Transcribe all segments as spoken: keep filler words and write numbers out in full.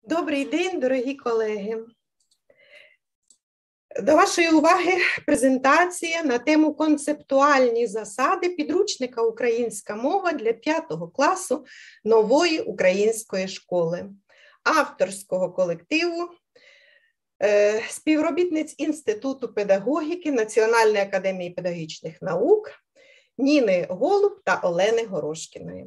Добрий день, дорогі колеги. До вашої уваги презентація на тему «Концептуальні засади підручника «Українська мова» для п'ятого класу нової української школи» авторського колективу е, співробітниць Інституту педагогіки Національної академії педагогічних наук Ніни Голуб та Олени Горошкіної.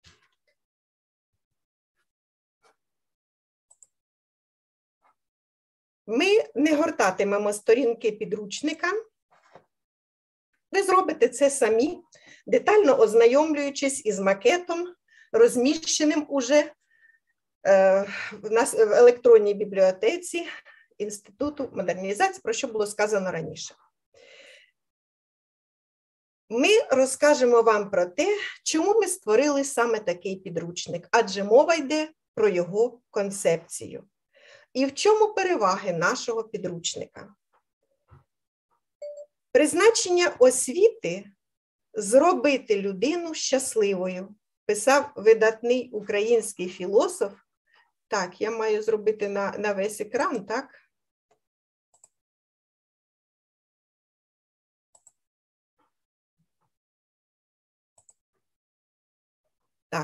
Ми не гортатимемо сторінки підручника. Ви зробите це самі, детально ознайомлюючись із макетом, розміщеним уже е, в, нас, в електронній бібліотеці Інституту модернізації, про що було сказано раніше. Ми розкажемо вам про те, чому ми створили саме такий підручник, адже мова йде про його концепцію. І в чому переваги нашого підручника? Призначення освіти – зробити людину щасливою, писав видатний український філософ. Так, я маю зробити на, на весь екран, так? Так.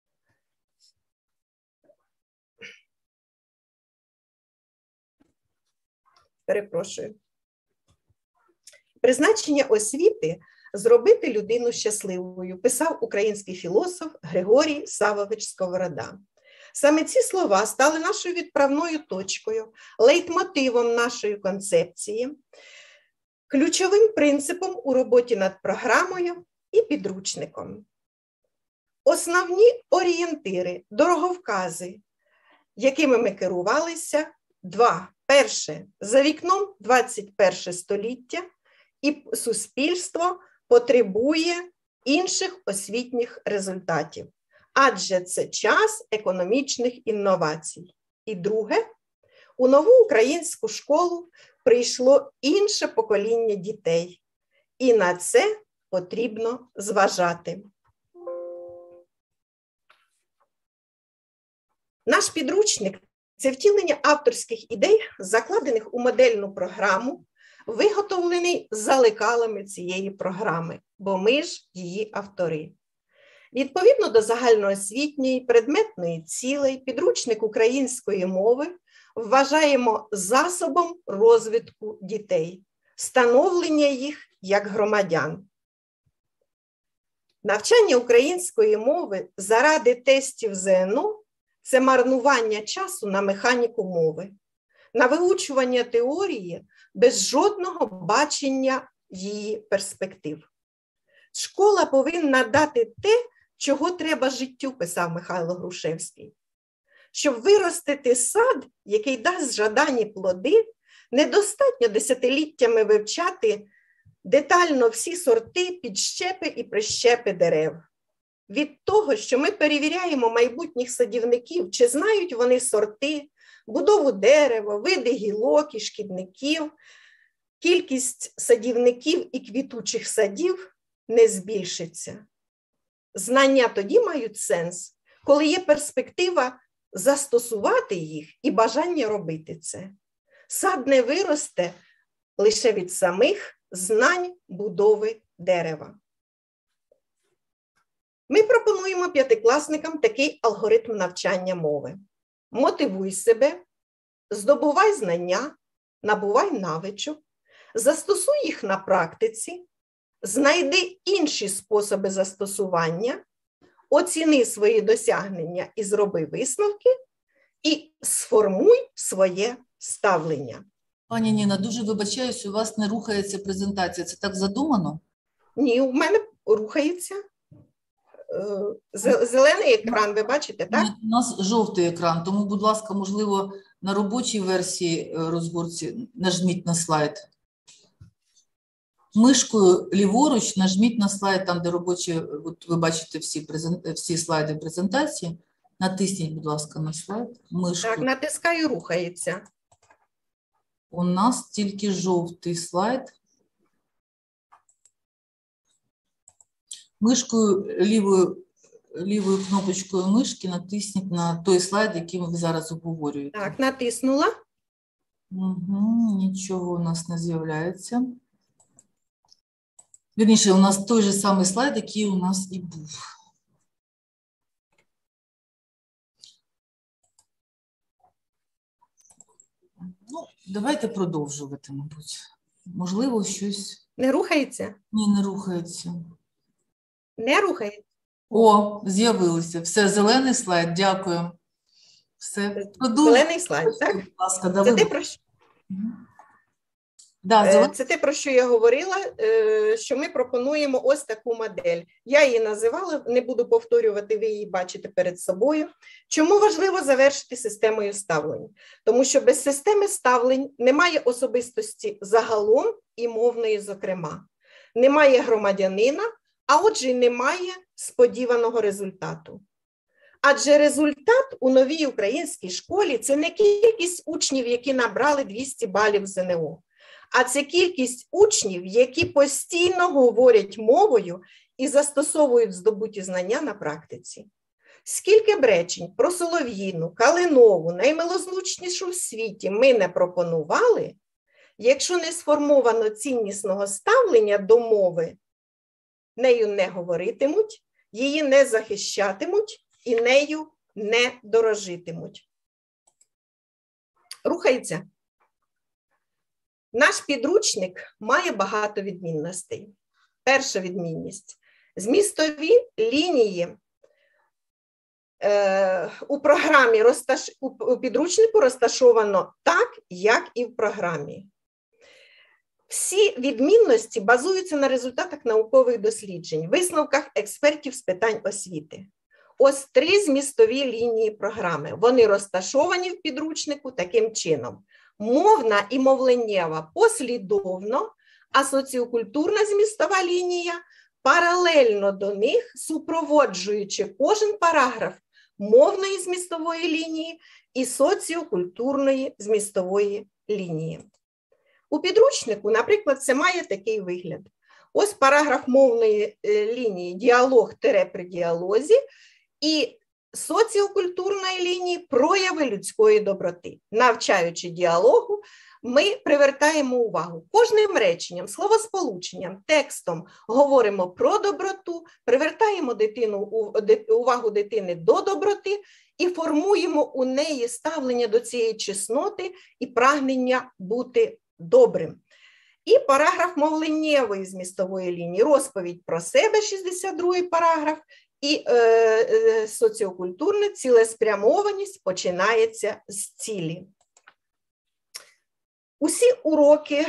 Перепрошую. Призначення освіти – зробити людину щасливою, писав український філософ Григорій Савович Сковорода. Саме ці слова стали нашою відправною точкою, лейтмотивом нашої концепції, ключовим принципом у роботі над програмою і підручником. Основні орієнтири, дороговкази, якими ми керувалися, два. Перше, за вікном двадцять перше століття, і суспільство потребує інших освітніх результатів, адже це час економічних інновацій. І друге, у нову українську школу прийшло інше покоління дітей, і на це потрібно зважати. Наш підручник – це втілення авторських ідей, закладених у модельну програму, виготовлений за лекалами цієї програми, бо ми ж її автори. Відповідно до загальноосвітньої, предметної цілей, підручник української мови вважаємо засобом розвитку дітей, становлення їх як громадян. Навчання української мови заради тестів ЗНО – це марнування часу на механіку мови, на вивчування теорії без жодного бачення її перспектив. Школа повинна дати те, чого треба життю, писав Михайло Грушевський. Щоб виростити сад, який дасть жадані плоди, недостатньо десятиліттями вивчати детально всі сорти, підщепи і прищепи дерев. Від того, що ми перевіряємо майбутніх садівників, чи знають вони сорти, будову дерева, види гілок і шкідників, кількість садівників і квітучих садів не збільшиться. Знання тоді мають сенс, коли є перспектива застосувати їх і бажання робити це. Сад не виросте лише від самих знань будови дерева. Ми пропонуємо п'ятикласникам такий алгоритм навчання мови. Мотивуй себе, здобувай знання, набувай навичок, застосуй їх на практиці, знайди інші способи застосування, оціни свої досягнення і зроби висновки, і сформуй своє ставлення. Пані Ніна, дуже вибачаюсь, у вас не рухається презентація. Це так задумано? Ні, у мене рухається. Зелений екран, ви бачите, так? У нас жовтий екран, тому, будь ласка, можливо, на робочій версії розгорці нажміть на слайд. Мишкою ліворуч нажміть на слайд, там, де робочі, от ви бачите всі, презент... всі слайди презентації. Натисніть, будь ласка, на слайд. Мишкою. Так, натискаю, рухається. У нас тільки жовтий слайд. Мишкою лівою лівою кнопочкою мишки натисніть на той слайд, який ви зараз обговорюєте. Так, натиснула. Угу, нічого у нас не з'являється. Вірніше, у нас той же самий слайд, який у нас і був. Ну, давайте продовжувати, мабуть. Можливо, щось... Не рухається? Ні, не рухається. Не рухається? О, з'явилося. Все, зелений слайд, дякую. Все. Зелений слайд, так? Будь ласка, Це давай. ти про що? Да, зелен... Це те, про що я говорила, що ми пропонуємо ось таку модель. Я її називала, не буду повторювати, ви її бачите перед собою. Чому важливо завершити системою ставлень? Тому що без системи ставлень немає особистості загалом і мовної зокрема. Немає громадянина, а отже, немає сподіваного результату. Адже результат у новій українській школі – це не кількість учнів, які набрали двісті балів з ен о, а це кількість учнів, які постійно говорять мовою і застосовують здобуті знання на практиці. Скільки б речень про Солов'їну, Калинову, наймилозвучнішу в світі ми не пропонували, якщо не сформовано ціннісного ставлення до мови, нею не говоритимуть, її не захищатимуть і нею не дорожитимуть. Рухається. Наш підручник має багато відмінностей. Перша відмінність. Змістові лінії е, у програмі розташ... у підручнику розташовано так, як і в програмі. Всі відмінності базуються на результатах наукових досліджень, висновках експертів з питань освіти. Ось три змістові лінії програми. Вони розташовані в підручнику таким чином. Мовна і мовленнєва послідовно, а соціокультурна змістова лінія паралельно до них, супроводжуючи кожен параграф мовної змістової лінії і соціокультурної змістової лінії. У підручнику, наприклад, це має такий вигляд. Ось параграф мовної лінії «Діалог при діалозі» і соціокультурної лінії «Прояви людської доброти». Навчаючи діалогу, ми привертаємо увагу. Кожним реченням, словосполученням, текстом говоримо про доброту, привертаємо дитину, увагу дитини до доброти і формуємо у неї ставлення до цієї чесноти і прагнення бути добрим. І параграф мовленнєвої змістової лінії, розповідь про себе, шістдесят другий параграф, і е, е, соціокультурна цілеспрямованість починається з цілі. Усі уроки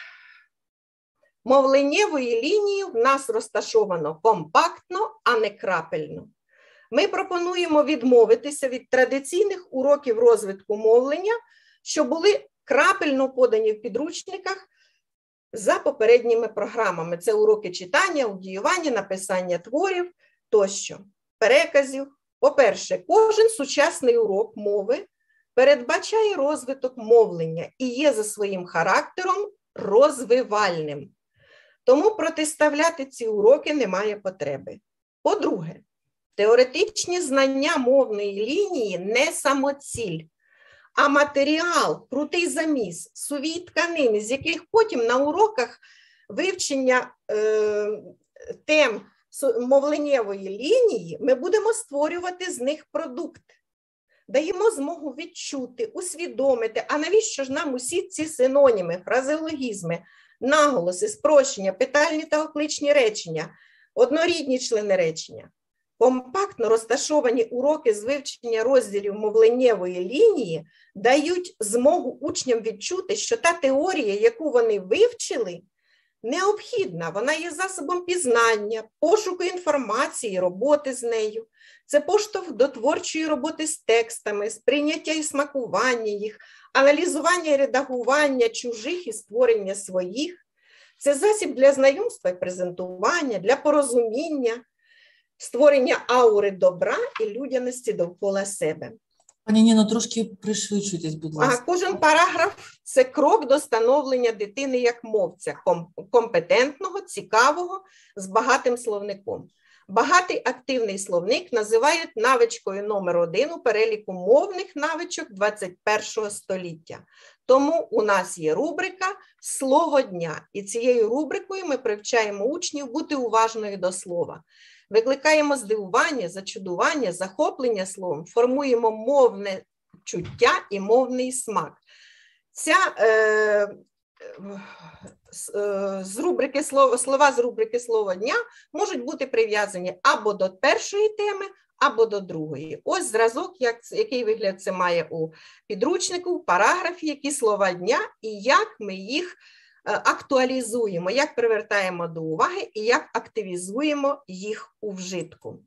мовленнєвої лінії в нас розташовано компактно, а не крапельно. Ми пропонуємо відмовитися від традиційних уроків розвитку мовлення, що були крапельно подані в підручниках за попередніми програмами. Це уроки читання, аудіювання, написання творів тощо, переказів. По-перше, кожен сучасний урок мови передбачає розвиток мовлення і є за своїм характером розвивальним. Тому протиставляти ці уроки немає потреби. По-друге, теоретичні знання мовної лінії не самоціль, а матеріал, крутий заміс, сувій тканини, з яких потім на уроках вивчення е, тем мовленнєвої лінії ми будемо створювати з них продукт. Даємо змогу відчути, усвідомити, а навіщо ж нам усі ці синоніми, фразеологізми, наголоси, спрощення, питальні та окличні речення, однорідні члени речення. Компактно розташовані уроки з вивчення розділів мовленнєвої лінії дають змогу учням відчути, що та теорія, яку вони вивчили, необхідна. Вона є засобом пізнання, пошуку інформації, роботи з нею. Це поштовх до творчої роботи з текстами, сприйняття і смакування їх, аналізування і редагування чужих і створення своїх. Це засіб для знайомства і презентування, для порозуміння, створення аури добра і людяності довкола себе. Пані Ніно, трошки пришвидшуйтесь, будь ласка. А кожен параграф – це крок до становлення дитини як мовця, компетентного, цікавого, з багатим словником. Багатий активний словник називають навичкою номер один у переліку мовних навичок двадцять першого століття. Тому у нас є рубрика «Слово дня». І цією рубрикою ми привчаємо учнів бути уважною до слова. Викликаємо здивування, зачудування, захоплення словом, формуємо мовне чуття і мовний смак. Ця, е, з рубрики слова, слова з рубрики «Слово дня» можуть бути прив'язані або до першої теми, або до другої. Ось зразок, як, який вигляд це має у підручнику, в параграфі, які слова дня і як ми їх актуалізуємо, як привертаємо до уваги і як активізуємо їх у вжитку.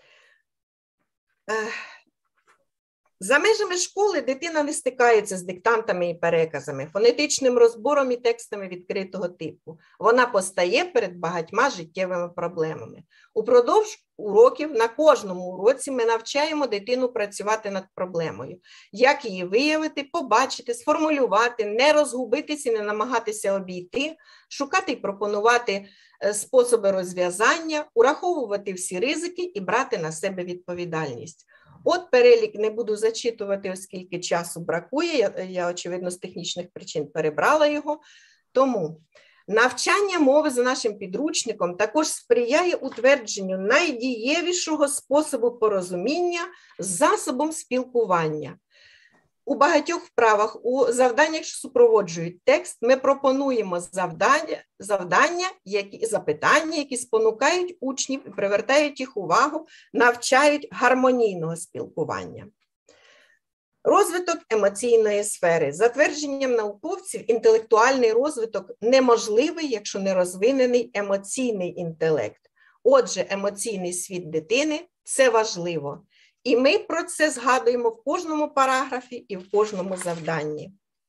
За межами школи дитина не стикається з диктантами і переказами, фонетичним розбором і текстами відкритого типу. Вона постає перед багатьма життєвими проблемами. Упродовж уроків на кожному уроці ми навчаємо дитину працювати над проблемою. Як її виявити, побачити, сформулювати, не розгубитися і не намагатися обійти, шукати і пропонувати способи розв'язання, ураховувати всі ризики і брати на себе відповідальність. От перелік не буду зачитувати, оскільки часу бракує, я, я, очевидно, з технічних причин перебрала його. Тому навчання мови за нашим підручником також сприяє утвердженню найдієвішого способу порозуміння з засобом спілкування. У багатьох вправах, у завданнях, що супроводжують текст, ми пропонуємо завдання, завдання які, запитання, які спонукають учнів і привертають їх увагу, навчають гармонійного спілкування. Розвиток емоційної сфери. За твердженням науковців, інтелектуальний розвиток неможливий, якщо не розвинений емоційний інтелект. Отже, емоційний світ дитини – це важливо. І ми про це згадуємо в кожному параграфі і в кожному завданні.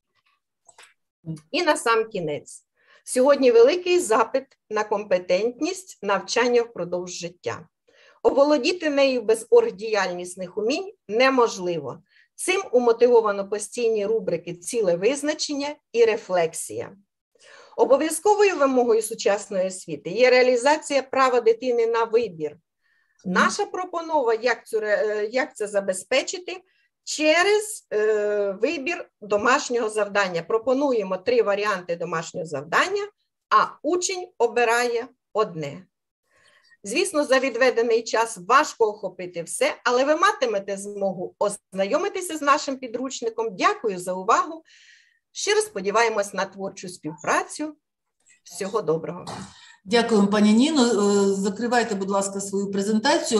І на сам кінець. Сьогодні великий запит на компетентність навчання впродовж життя. Оволодіти нею без оргдіяльнісних умінь неможливо. Цим умотивовано постійні рубрики «Ціле визначення» і «Рефлексія». Обов'язковою вимогою сучасної освіти є реалізація права дитини на вибір. Наша пропонова, як це, як це забезпечити, через е, вибір домашнього завдання. Пропонуємо три варіанти домашнього завдання, а учень обирає одне. Звісно, за відведений час важко охопити все, але ви матимете змогу ознайомитися з нашим підручником. Дякую за увагу. Щиро сподіваємось на творчу співпрацю. Всього доброго. Дякую, пані Ніно. Закривайте, будь ласка, свою презентацію.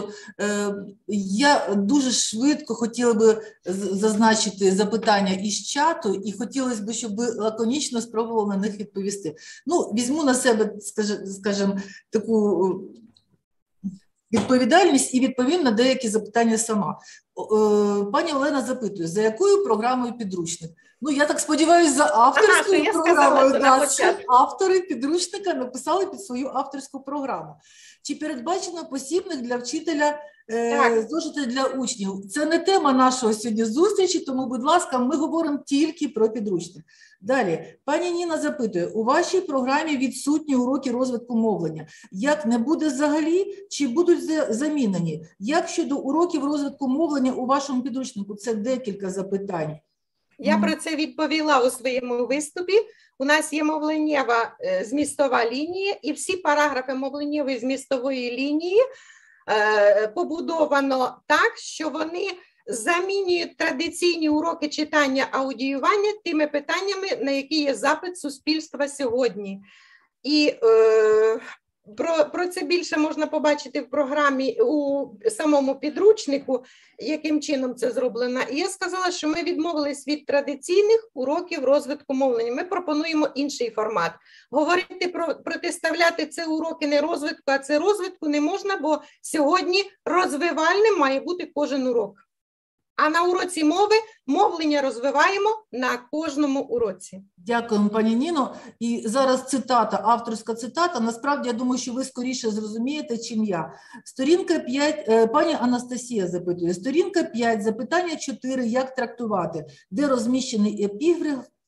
Я дуже швидко хотіла би зазначити запитання із чату і хотілося б, щоб ви лаконічно спробували на них відповісти. Ну, візьму на себе, скажімо, таку відповідальність і відповім на деякі запитання сама. Пані Олена запитує, за якою програмою підручник? Ну, я так сподіваюся, за авторською ага, програмою. Да, автори підручника написали під свою авторську програму. Чи передбачено посібник для вчителя, е, зошити для учнів? Це не тема нашого сьогодні зустрічі, тому, будь ласка, ми говоримо тільки про підручник. Далі, пані Ніна запитує, у вашій програмі відсутні уроки розвитку мовлення. Як не буде взагалі, чи будуть замінені? Як щодо уроків розвитку мовлення у вашому підручнику? Це декілька запитань. Я про це відповіла у своєму виступі. У нас є мовленнєва змістова лінія, і всі параграфи мовленнєвої змістової лінії е, побудовано так, що вони замінюють традиційні уроки читання, аудіювання тими питаннями, на які є запит суспільства сьогодні. І е, Про, про це більше можна побачити в програмі, у самому підручнику, яким чином це зроблено. І я сказала, що ми відмовились від традиційних уроків розвитку мовлення. Ми пропонуємо інший формат. Говорити про, протиставляти це уроки не розвитку, а це розвитку не можна, бо сьогодні розвивальним має бути кожен урок. А на уроці мови мовлення розвиваємо на кожному уроці. Дякуємо, пані Ніно. І зараз цитата, авторська цитата. Насправді, я думаю, що ви скоріше зрозумієте, чим я. Сторінка п'ять, пані Анастасія запитує, сторінка п'ять, запитання чотири, як трактувати, де розміщений епіграф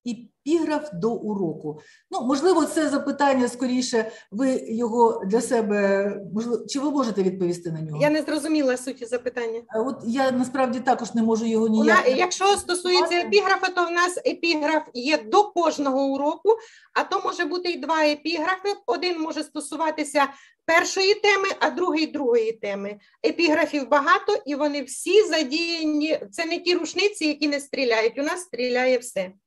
епіграф до уроку. Ну, можливо, це запитання, скоріше, ви його для себе, можливо, чи ви можете відповісти на нього? Я не зрозуміла суті запитання. От я, насправді, також не можу його ніяк... Вона, якщо стосується епіграфа, то в нас епіграф є до кожного уроку, а то може бути і два епіграфи. Один може стосуватися першої теми, а другий другої теми. Епіграфів багато, і вони всі задіяні. Це не ті рушниці, які не стріляють. У нас стріляє все.